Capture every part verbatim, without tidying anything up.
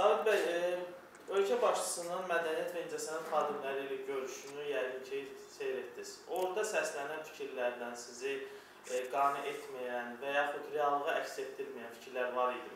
Sabit bəy, e, ölkə başçısının mədəniyyət və incəsənət xadimləri ilə görüşünü yəqin ki, seyr etdiniz. Orada səslənən fikirlərdən sizi e, qane etməyən və yaxud reallığa əks etdirməyən fikirlər var idi mi?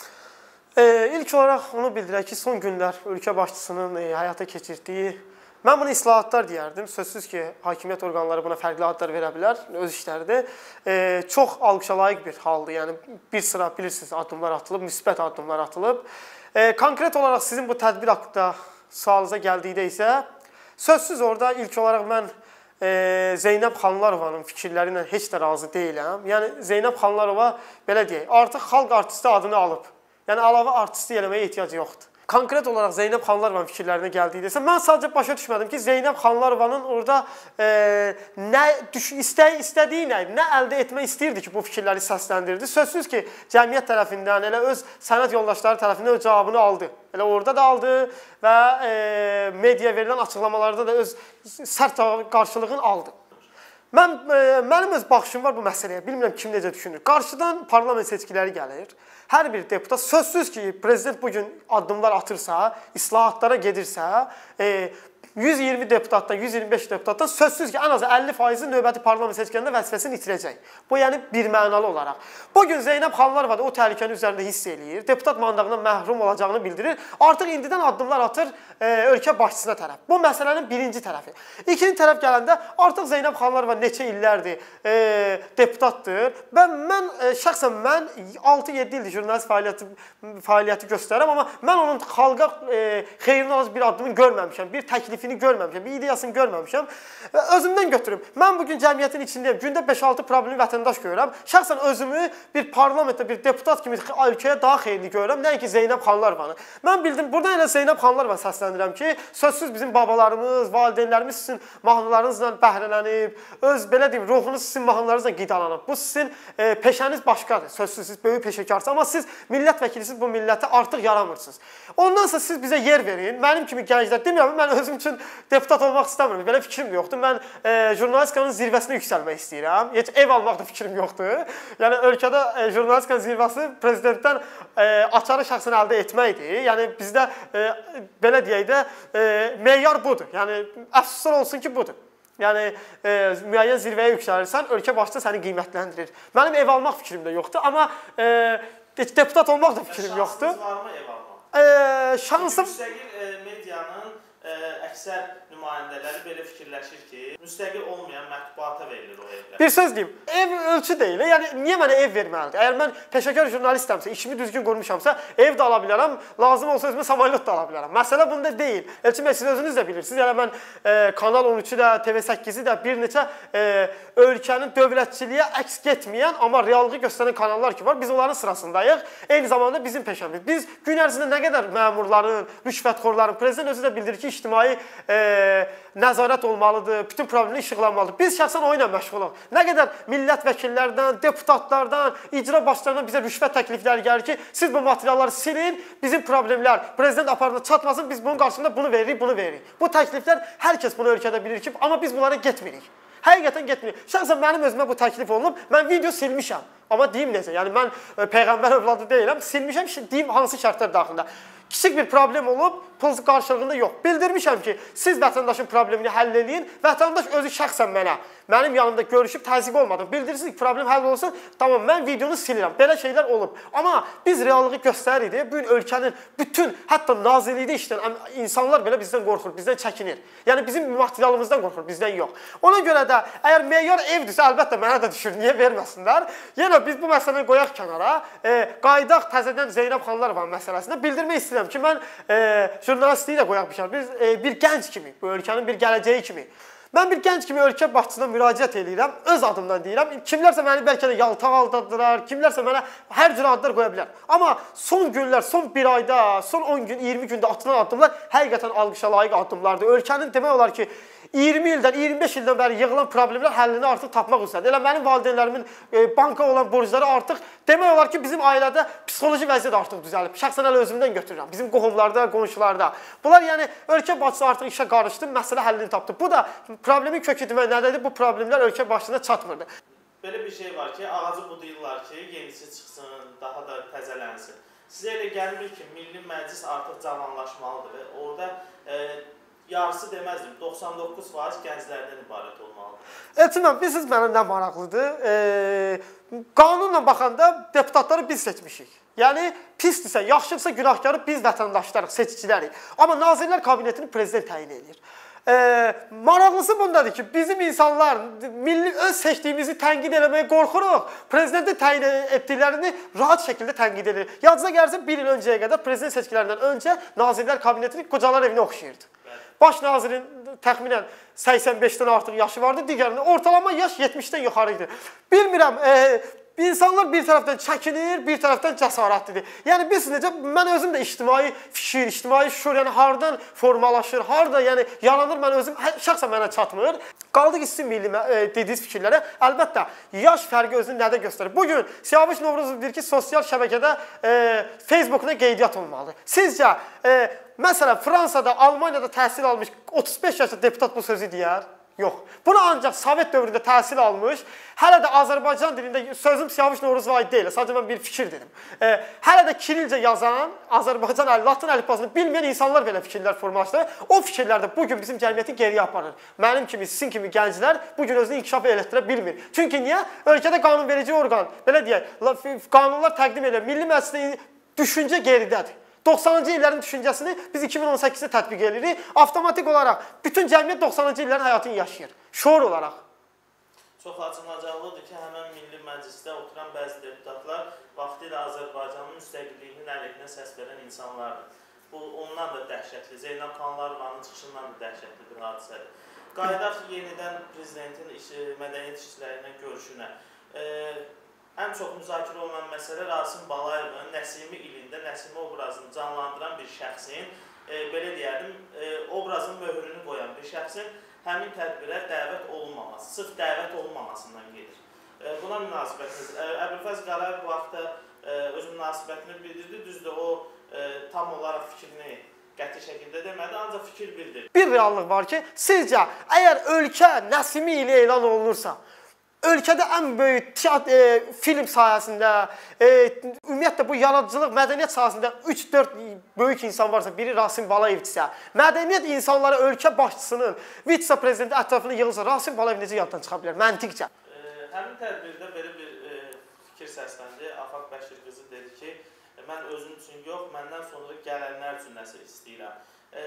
E, ilk olaraq onu bildirək ki, son günlər ölkə başçısının e, həyata keçirdiyi, mən bunu islahatlar deyərdim. Sözsüz ki, hakimiyyət orqanları buna fərqli adlar verə bilər, öz işləridir. E, çox alqışa layiq bir haldır. Yəni, bir sıra bilirsiniz, addımlar atılıb, müsbət addımlar atılıb. E, konkret olaraq sizin bu tədbir haqqında sualınıza gəldikdə isə, sözsüz orada ilk olaraq mən e, Zeynəb Xanlarovanın fikirləri ilə heç də razı deyiləm. Yəni, Zeynəb Xanlarova, belə deyək, artıq xalq artisti adını alıb. Yəni, əlavə artisti eləməyə ehtiyac yoxdur. Konkret olaraq Zeynəb Xanlarovanın fikirlərinə gəldikdə isə, mən sadəcə başa düşmədim ki, Zeynəb Xanlarovanın orada e, nə istəyi, istədiyi nə idi, nə əldə etmək istəyirdi ki, bu fikirləri səsləndirdi. Sözsüz ki, cəmiyyət tərəfindən, elə öz sənət yoldaşları tərəfindən öz cavabını aldı. Elə orada da aldı və e, media verilən açıqlamalarda da öz sərt qarşılığını aldı. Mən, e, mənim öz baxışım var bu məsələyə, bilmirəm kim necə düşünür. Qarşıdan parlament seçkiləri gəlir. Hər bir deputat, sözsüz ki, prezident bugün addımlar atırsa, islahatlara gedirsə, e, yüz iyirmi deputatdan, yüz iyirmi beş deputatdan sözsüz ki, ən az əlli faizi növbəti parlament seçkilərində vəzifəsini itirəcək. Bu, yəni, bir mənalı olaraq. Bugün Zeynəb Xanlarova da o təhlükənin üzərində hiss eləyir, deputat mandağından məhrum olacağını bildirir, artıq indidən addımlar atır e, ölkə başçısına tərəf. Bu məsələnin birinci tərəfi. İkinci tərəf gələndə artıq Zeynəb Xanlarova neçə illərdir e, deputatdır və mən, e, şəxsən mən altı yeddi ildir jurnalist fəaliyyəti, fəaliyyəti göstərəm, amma mən onun xalqa e, xeyrinə az bir addımını görməmişəm, bir təklifini görməmişəm, bir ideyasını görməmişəm. Özümdən götürüm. Mən bugün cəmiyyətin içindəyim. Gündə beş altı problemi vətəndaş görürəm. Şəxsən özümü bir parlamentdə bir deputat kimi ölkəyə daha xeyirli görürəm. Nəinki Zeynəb Xanlarovanı. Mən bildim, burada elə Zeynəb Xanlarova səsləndirəm ki, sözsüz bizim babalarımız, valideynlərimiz sizin mahnılarınızla bəhrələnib, öz, belə deyim, ruhunuz sizin mahnılarınızla qidalanıb. Bu sizin e, peşəniz başqadır. Sözsüz, siz böyük peşəkarsınız. Amma siz millət vəkilisiniz, bu millətə artıq yaramırsınız. Ondansa siz bizə yer verin. Mənim kimi gənclər, demirəm, mən özüm üçün deputat olmaq istəmirəm. Belə fikrim yoxdur. Mən e, jurnalistikanın zirvəsinə yüksəlmək istəyirəm. Heç ev almaq da fikrim yoxdur. Yəni, ölkədə e, jurnalistikanın zirvəsi prezidentdən e, açarı şəxsən əldə etməkdir. Yəni, bizdə e, belə deyək də e, meyar budur. Yəni, əfsuslar olsun ki, budur. Yəni, e, müəyyən zirvəyə yüksəlirsən, ölkə başda səni qiymətləndirir. Mənim ev almaq fikrim də yoxdur, amma e, deputat olmaq da fikrim yoxdur. Şansınız varmı ev almaq? E, şansım... Müstəqil e, medianın e, əksər nümayəndələri belə fikirləşir ki, müstəqil olmayan mətbuata verilir o evlər. Bir söz deyim, ev ölçü deyil. Yəni, niyə mənə ev verməlidir? Əgər mən peşəkar jurnalistəmsə, işimi düzgün qurmuşamsa, ev də ala bilərəm, lazım olsa özümə samalyot da ala bilərəm. Məsələ bunda deyil. Elçin bəy, siz özünüz də bilirsiniz. Yəni, mən e, Kanal on üçü də, T V səkkizi də bir neçə e, ölkənin dövlətçiliyə əks getməyən, amma reallığı göstərən kanallar ki var, biz onların sırasındayıq. Eyni zamanda bizim peşəmiz. Biz gün ərzində nə qədər məmurların, rüşvətxorların, prezident özü də bildirir ki, ictimai e, nəzarət olmalıdır, bütün problemlər işıqlanmalıdır. Biz şəxsən o ilə məşğuluq. Nə qədər millət vəkillərdən, deputatlardan, icra başlarından bizə rüşvət təklifləri gəlir ki, siz bu materialları silin, bizim problemlər prezident aparatına çatmasın, biz bunun qarşısında bunu veririk, bunu veririk. Bu təkliflər hər kəs bunu ölkədə bilir ki, amma biz bunlara getmirik. Həqiqətən getmirik. Şəxsən mənim özümə bu təklif olunub, mən video silmişəm. Amma deyim necə, yəni mən peyğəmbər övladı deyiləm, silmişəm, deyim hansı şərtlər daxilində. Kiçik bir problem olub, pul qarşılığında yox. Bildirmişəm ki, siz vətəndaşın problemini həll edin, vətəndaş özü şəxsən mənə, mənim yanımda görüşüb təzyiq olmadı. Bildirirsiniz ki, problem həll olsun, tamam, mən videonu silirəm. Belə şeylər olub. Amma biz reallığı göstəririk, bugün ölkənin bütün, hətta nazirlikdə işləyən insanlar belə bizdən qorxur, bizdən çəkinir. Yəni, bizim materialımızdan qorxur, bizdən yox. Ona görə də, əgər meyar evdirsə, əlbəttə mənə də düşür, niyə verməsinlər? Yenə biz bu məsələni qoyaq kənara, e, qaydaq təzədən Zeynəb Xanlarova məsələsində bildirmək istəyirəm ki, mən e, jurnalistliyi də qoyaq bir şey. Biz e, bir gənc kimi, bu ölkənin bir gələcəyi kimi. Mən bir gənc kimi ölkə başçısına müraciət edirəm, öz adımdan deyirəm. Kimlərsə məni bəlkə də yaltaq aldadılar, kimlərsə mənə hər cür adlar qoya bilər. Amma son günlər, son bir ayda, son on gün, iyirmi gündə atılan addımlar həqiqətən alqışa layiq addımlardır. Ölkənin demək olar ki, iyirmi ildən, iyirmi beş ildən bəri yığılan problemlər həllini artıq tapmaq üzrədir. Elə mənim valideynlərimin e, banka olan borcları artıq demək olar ki, bizim ailədə psixoloji vəziyyət artıq düzəlib. Şəxsən elə özümdən götürürəm. Bizim qohumlarda, qonşularda. Bunlar yəni ölkə başçısı artıq işə qarışdı, məsələ həllini tapdı. Bu da problemin kökü demək nədədir? Bu problemlər ölkə başçısına çatmırdı. Belə bir şey var ki, ağacı budayırlar ki, yenisi çıxsın, daha da təzələnsin. Sizə elə gəlmir ki, Milli Məclis artıq cavanlaşmalıdır və orada e, yarısı deməzdim, doxsan doqquz faiz gənclərdən ibarət olmalıdır. Elçin, bilirsiniz mənə nə maraqlıdır? E, qanunla baxanda deputatları biz seçmişik. Yəni, pisdirsə, yaxşıdırsa günahkarı biz vətəndaşlarıq, seçicilərik. Amma Nazirlər Kabinetini prezident təyin edir. E, maraqlısı bundadır ki, bizim insanlar milli öz seçdiyimizi tənqid eləməyə qorxuruq. Prezidentin təyin etdiklərini rahat şəkildə tənqid edir. Yadınıza gəlsin, bir il öncəyə qədər prezident seçkilərindən öncə Nazirlər Kabinetini qocalar evinə oxşayırdı. Baş nazirin təxminən səksən beşdən artıq yaşı vardı, digərində ortalama yaş yetmişdən yuxarı idi. Bilmirəm, e, İnsanlar bir tərəfdən çəkinir, bir tərəfdən cəsarətlidir. Yəni biz necə, mən özüm də ictimai fikir, ictimai şuur, yəni hardan formalaşır, harda yəni yaranır, mən özüm şəxsən mənə çatmır. Qaldıq sizin milli e, dediyiniz fikirlərə. Əlbəttə, yaş fərqi özünü nədə göstərir? Bugün Siyavuş Novruzov deyir ki, sosial şəbəkədə e, Facebook'una qeydiyyat olmalıdır. Sizcə, e, məsələn, Fransada, Almaniyada təhsil almış otuz beş yaşlı deputat bu sözü deyər? Yox. Bunu ancaq Sovet dövründə təhsil almış, hələ də Azərbaycan dilində, sözüm Siyavuş Novruzova aid deyil, sadəcə mən bir fikir dedim. E, hələ də Kirilcə yazan, Azərbaycan əli, Latın əlifbasını bilməyən insanlar belə fikirlər formalaşdırır. O fikirlər də bugün bizim cəmiyyəti geriyə aparır. Mənim kimi, sizin kimi gənclər bugün özünü inkişaf elətdirə bilmir. Çünki niyə? Ölkədə qanunverici orqan, belə deyək, qanunlar təqdim edir. Milli Məclisdə düşüncə geridədir. doxsanıncı illərin düşüncəsini biz iki min on səkkizdə tətbiq edirik. Avtomatik olaraq bütün cəmiyyət doxsanıncı illərin həyatını yaşayır. Şuur olaraq. Çox acınacaqlıdır ki, həmən Milli Məclisdə oturan bəzi deputatlar vaxtilə Azərbaycanın müstəqilliyinin əleyhinə səs verən insanlardır. Bu, ondan da dəhşətli, Zeynəb Xanlarovanın çıxışından da dəhşətli bir hadisədir. Qayıdaq yenidən prezidentin işi, mədəniyyət işçilərindən görüşünə. E, Ən çox müzakirə olunan məsələ Rasim Balayevin Nəsimi ilində Nəsimi obrazını canlandıran bir şəxsin, e, belə deyəlim, e, obrazın möhrünü qoyan bir şəxsin həmin tədbirə dəvət olunmaması, sırf dəvət olunmamasından gedir. E, buna münasibətiniz. E, Əbülfəz Qarayev bu vaxtda e, öz münasibətini bildirdi, düzdür, o e, tam olaraq fikrini qəti şəkildə demədi, ancaq fikir bildirdi. Bir reallıq var ki, sizcə, əgər ölkə Nəsimi ilə elan olunursa, ölkədə ən böyük teatr, e, film sayəsində, e, ümumiyyətlə bu yaradıcılıq, mədəniyyət sayəsində üç dörd böyük insan varsa, biri Rasim Balayevdirsə, mədəniyyət insanları ölkə başçısının vitse-prezidenti ətrafını yığılsa, Rasim Balayev necə yaddan çıxa bilər? Məntiqcə. E, həmin tədbirdə belə bir e, fikir səsləndi. Afaq Bəşir qızı dedi ki, mən özüm üçün yox, məndən sonra gələnlər üçün nəsə istəyirəm. E,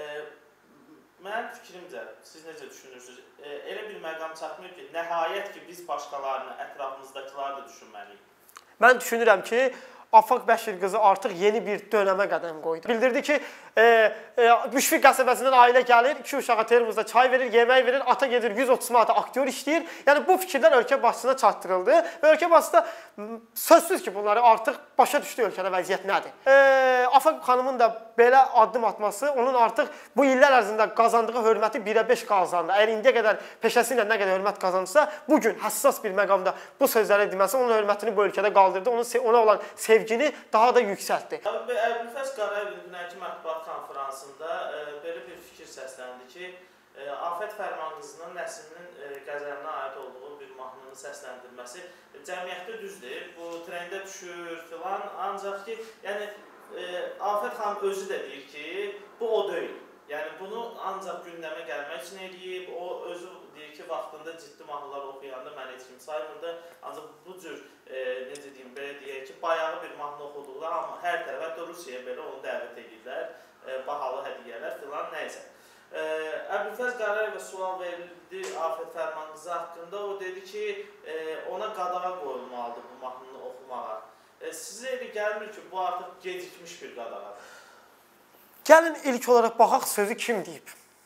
Mənim fikrimcə, siz necə düşünürsünüz? E, elə bir məqam çatmıyor ki, nəhayət ki, biz başqalarını, ətrafımızdakiları da düşünməliyik. Mən düşünürəm ki, Afaq Bəşir qızı artıq yeni bir dönəmə qədəm qoydu. Bildirdi ki, e, e, Müşfiq qəsəbəsindən ailə gəlir, iki uşağa termozda çay verir, yemək verir, ata gedir yüz otuz manata aktyor işləyir. Yəni bu fikirlər ölkə başçısına çatdırıldı və ölkə başçısı da sözsüz ki, bunları artıq başa düşdü ölkədə vəziyyət nədir. E, Afaq xanımın da belə addım atması, onun artıq bu illər ərzində qazandığı hörməti birə beş qazandı. Əgər indiyə qədər peşəsi ilə nə qədər hörmət qazanırsa, bugün həssas bir məqamda bu sözləri deməsi onun hörmətini bu ölkədə qaldırdı, onun ona olan sevgini daha da yüksəltdi. Əbülfəz Qarayevin dünənki mətbuat konferansında e, belə bir fikir səsləndi ki, e, Afət Fərmanqızının Nəsiminin e, qəzəlinə aid olduğu bir mahnını səsləndirməsi e, cəmiyyətdə düzdür, bu trendə düşür filan, ancaq ki, yəni e, Afət xanım özü də deyir ki, bu o deyil. Yəni bunu ancaq gündəmə gəlmək üçün eləyib, o özü deyir ki, vaxtında ciddi mahnılar oxuyanda mən heç kim saymırdı, ancaq bu cür, e, necə deyim, belə deyək ki, bayağı bir mahnı oxuduqlar, amma hər tərəfə də Rusiyaya belə onu dəvət edirlər, e, bahalı hədiyyələr filan, nəysə. E, Əbülfəz Qarayevə sual verildi Afət Fərmanqızı haqqında, o dedi ki, e, ona qadağa qoyulmalıdır bu mahnını oxumağa. E, sizə elə gəlmir ki, bu artıq gecikmiş bir qadağadır. Gəlin ilk olaraq baxaq sözü kim deyib?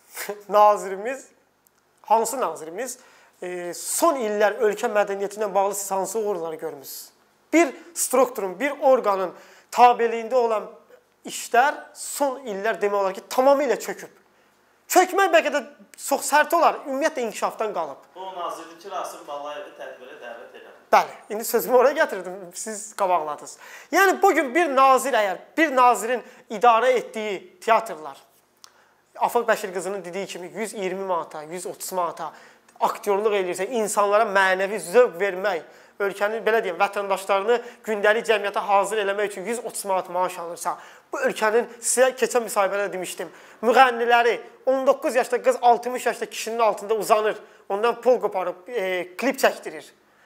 Nazirimiz, hansı nazirimiz? E, son illər ölkə mədəniyyətinə bağlı siz hansı uğurları görmüsünüz? Bir strukturun, bir orqanın tabeliyində olan işlər son illər demək olar ki, tamamilə çöküb. Çökmək bəlkə də çox sərt olar, ümumiyyətlə inkişafdan qalıb. Bu nazirdir ki, Rasim Balayevi tədbirə dəvət edir. Bəli, indi sözümü oraya gətirdim, siz qabaqladınız. Yəni, bugün bir nazir əgər, bir nazirin idarə etdiyi teatrlar, Afaq Bəşir qızının dediyi kimi yüz iyirmi manata, yüz otuz manata aktyorluq edirsə, insanlara mənəvi zövq vermək, ölkənin belə deyim, vətəndaşlarını gündəlik cəmiyyətə hazır eləmək üçün yüz otuz manat maaş alırsa, bu ölkənin sizə keçən müsahibədə demişdim, müğənniləri on doqquz yaşda qız altmış yaşda kişinin altında uzanır, ondan pul qoparıb e, klip çəkdirir,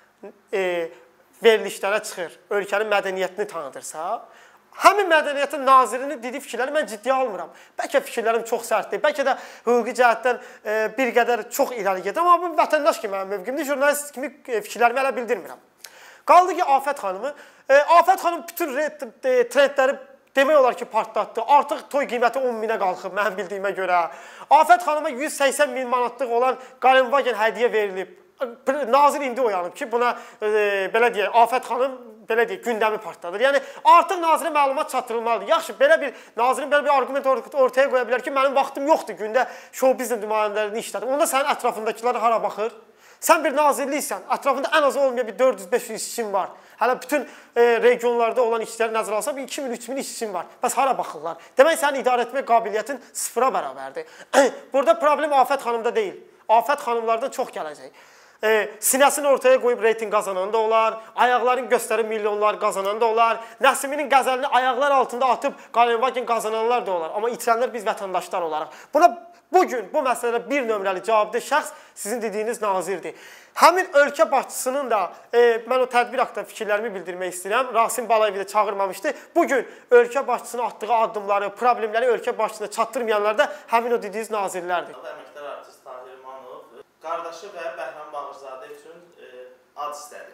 e, verilişlərə çıxır, ölkənin mədəniyyətini tanıdırsa, həmin mədəniyyətin nazirini dediyi fikirləri mən ciddiyə almıram. Bəlkə fikirlərim çox sərtdir, bəlkə də hüquqi cəhətdən e, bir qədər çox irəli gedir, amma bu vətəndaş kimi mənim mövqimdir, jurnalist kimi e, fikirlərimi hələ bildirmirəm. Qaldı ki, Afət xanımı, e, Afət xanım bütün trendləri demək olar ki, partlatdı. Artıq toy qiyməti on minə qalxıb, mənim bildiyimə görə. Afət xanıma yüz səksən min manatlıq olan Qalenvagen hədiyyə verilib. Nazir indi oyanıb ki, buna e, belə deyək, Afət xanım belə deyək, gündəmi partladır. Yəni artıq nazirə məlumat çatdırılmalıdır. Yaxşı, belə bir nazirin belə bir arqument ortaya qoya bilər ki, mənim vaxtım yoxdur gündə show biznes nümayəndələrini işlədim. Onda sənin ətrafındakılar hara baxır? Sən bir nazirliksən, ətrafında ən az olmayan bir dörd yüz beş yüz işçin var. Hələ bütün e, regionlarda olan işçiləri nəzərə alsa, iki min üç min işçin var. Bəs hara baxırlar? Demək, sənin idarə etmə qabiliyyətin sıfıra bərabərdir. Burada problem Afət xanımda deyil. Afət xanımlardan çox gələcək. E, sinəsini ortaya qoyub reyting qazanan da olar, ayaqların göstərib milyonlar qazanan da olar, Nəsiminin qəzəlini ayaqlar altında atıb Qalenvagen qazananlar da olar. Amma itirənlər biz vətəndaşlar olaraq. Buna bugün bu məsələdə bir nömrəli cavabda şəxs sizin dediyiniz nazirdir. Həmin ölkə başçısının da, e, mən o tədbir haqqında fikirlərimi bildirmək istəyirəm, Rasim Balayevi də çağırmamışdı. Bugün ölkə başçısının atdığı addımları, problemləri ölkə başçısına çatdırmayanlar da həmin o dediyiniz nazirlərdir. Əməkdar artist Tahir İmanov qardaşı və Bəhram Bağırzadə üçün e, ad istədi.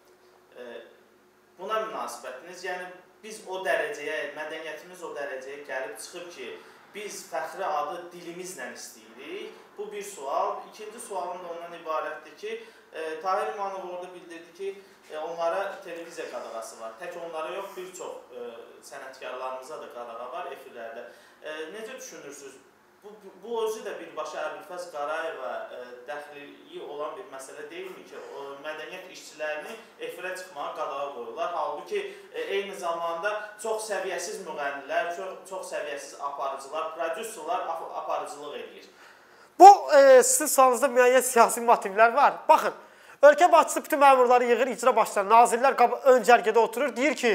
E, buna münasibətiniz, yəni biz o dərəcəyə, mədəniyyətimiz o dərəcəyə gəlib çıxıb ki, biz fəxri adı dilimizlə istəyirik. Bu bir sual. İkinci sualım da ondan ibarətdir ki, e, Tahir İmanov orada bildirdi ki, e, onlara televiziya qadağası var. Tək onlara yox, bir çox e, sənətkarlarımıza da qadağa var efirlərdə. E, necə düşünürsünüz? Bu, bu özü də birbaşa Əbülfəz Qarayeva e, dəxili olan bir məsələ deyilmi ki, o, mədəniyyət işçilərini efirə çıxmağa qadağa qoyurlar. Halbuki e, eyni zamanda çox səviyyəsiz müğənnilər, çox, çox səviyyəsiz aparıcılar, prodüserlər ap aparıcılıq edir. Bu, e, sizin sualınızda müəyyən siyasi motivlər var. Baxın, ölkə başçısı bütün məmurları yığır, icra başçıları, nazirlər ön cərgədə oturur, deyir ki,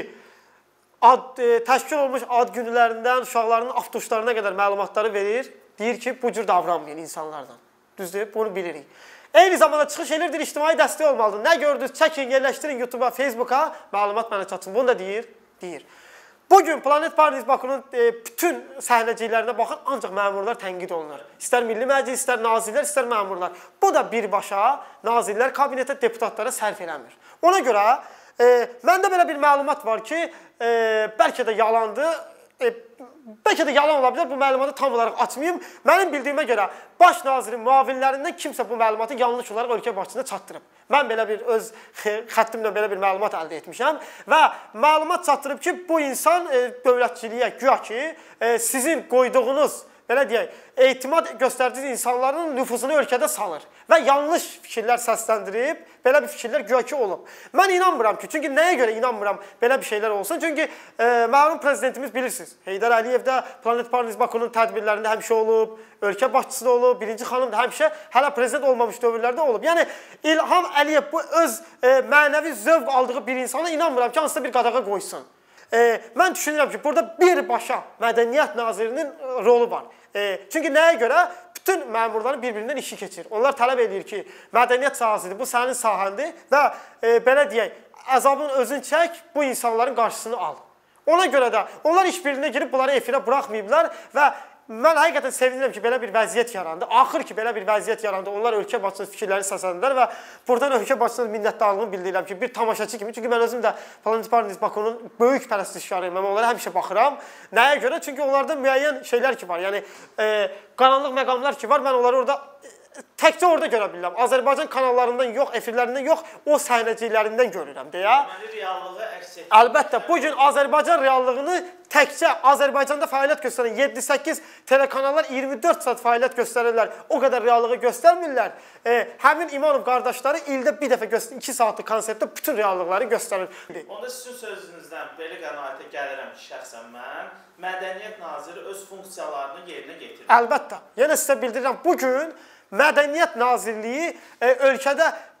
ad, e, təşkil olmuş ad günlərindən uşaqlarının avtobuslarına qədər məlumatları verir. Deyir ki, bu cür davranmayın insanlardan. Düzdür, bunu bilirik. Eyni zamanda çıxış edirdir, ictimai dəstək olmalıdır. Nə gördünüz, çəkin, yerləşdirin YouTube'a, Facebook'a, məlumat mənə çatın. Bunu da deyir, deyir. Bugün Planet Parnis Bakunun e, bütün səhnəciklərinə baxın, ancaq məmurlar tənqid olunur. İstər Milli Məclis, istər nazirlər, istər məmurlar. Bu da birbaşa nazirlər kabinetə, deputatlara sərf eləmir. Ona görə e, məndə belə bir məlumat var ki, e, bəlkə də yalandır, e, bəlkə də yalan ola bilər, bu məlumatı tam olaraq açmayayım. Mənim bildiyimə görə baş nazirin müavinlərindən kimsə bu məlumatı yanlış olaraq ölkə başçısına çatdırıb. Mən belə bir öz xəttimlə belə bir məlumat əldə etmişəm və məlumat çatdırıb ki, bu insan e, dövlətçiliyə, güya ki, e, sizin qoyduğunuz, belə deyək, etimad göstərdiyiniz insanların nüfuzunu ölkədə salır və yanlış fikirlər səsləndirib, belə bir fikirlər güya ki olub. Mən inanmıram ki, çünki nəyə görə inanmıram belə bir şeylər olsun? Çünki e, məlum prezidentimiz bilirsiniz, Heydər Əliyev də Planet Parnis Bakunun tədbirlərində həmişə olub, ölkə başçısı da olub, birinci xanım da həmişə hələ prezident olmamış dövrlərdə olub. Yəni İlham Əliyev bu öz e, mənəvi zövq aldığı bir insana inanmıram ki, hansısa bir qadağa qoysun. E, mən düşünürəm ki, burada birbaşa mədəniyyət nazirinin rolu var. E, çünki nəyə görə? Bütün məmurların bir-birindən işi keçir. Onlar tələb edir ki, mədəniyyət sahəsidir, bu sənin sahəndir və e, belə deyək, əzabın özün çək, bu insanların qarşısını al. Ona görə də onlar iş birliğinə girib bunları efirə buraxmayıblar və mən həqiqətən sevinirəm ki, belə bir vəziyyət yarandı. Axır ki, belə bir vəziyyət yarandı. Onlar ölkə başçısının fikirləri səsləndirlər və buradan ölkə başçısının minnətdarlığını bildirirəm ki, bir tamaşaçı kimi. Çünki mən özüm də Planet Parnis Bakunun böyük pərəstişkarıyım. Mən onlara həmişə baxıram. Nəyə görə? Çünki onlarda müəyyən şeylər ki var. Yəni, e, qaranlıq məqamlar ki var. Mən onları orada təkcə orada görə bilirəm. Azərbaycan kanallarından yox, efirlərindən yox, o səhnəciklərindən görürəm deyə. Deməli, reallığı əks etdirir. Əlbəttə, bugün Azərbaycan reallığını təkcə Azərbaycanda fəaliyyət göstərən yeddi səkkiz telekanallar iyirmi dörd saat fəaliyyət göstərirlər. O qədər reallığı göstərmirlər. E, həmin İmanov qardaşları ildə bir dəfə göstərir, iki saatlıq konsertdə bütün reallıqları göstərir. Onda sizin sözünüzdən belə qənaətə gəlirəm ki, şəxsən mən, mədəniyyət naziri öz funksiyalarını yerinə getirir. Əlbəttə. Yenə sizə bildirirəm, bugün Mədəniyyət Nazirliyi e, ölkədə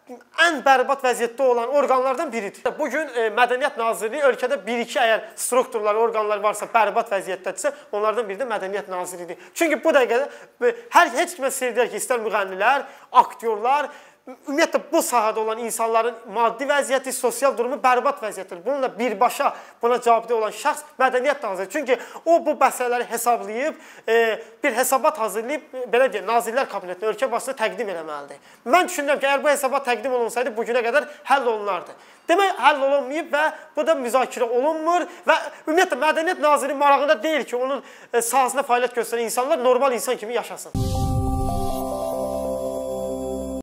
ən bərbad vəziyyətdə olan orqanlardan biridir. Bugün e, Mədəniyyət Nazirliyi ölkədə bir-iki əgər strukturlar, orqanlar varsa, bərbad vəziyyətdədirsə, onlardan biri də Mədəniyyət Nazirliyidir. Çünki bu dəqiqədə hər heç kimə sir deyək ki, istər müğənnilər, aktyorlar, ümumiyyətlə bu sahədə olan insanların maddi vəziyyəti, sosial durumu bərbad vəziyyətdir. Bununla birbaşa buna cavabdeh olan şəxs Mədəniyyət Naziri. Çünki o bu məsələləri hesablayıb, e, bir hesabat hazırlayıb, belə deyək, Nazirlər Kabinetinə, ölkə başına təqdim eləməlidir. Mən düşünürəm ki, əgər bu hesabat təqdim olunsaydı, bugünə qədər həll olunardı. Demək, həll olunmayıb və bu da müzakirə olunmur və ümumiyyətlə Mədəniyyət Naziri marağında deyil ki, onun sahəsində fəaliyyət göstərən insanlar normal insan kimi yaşasın.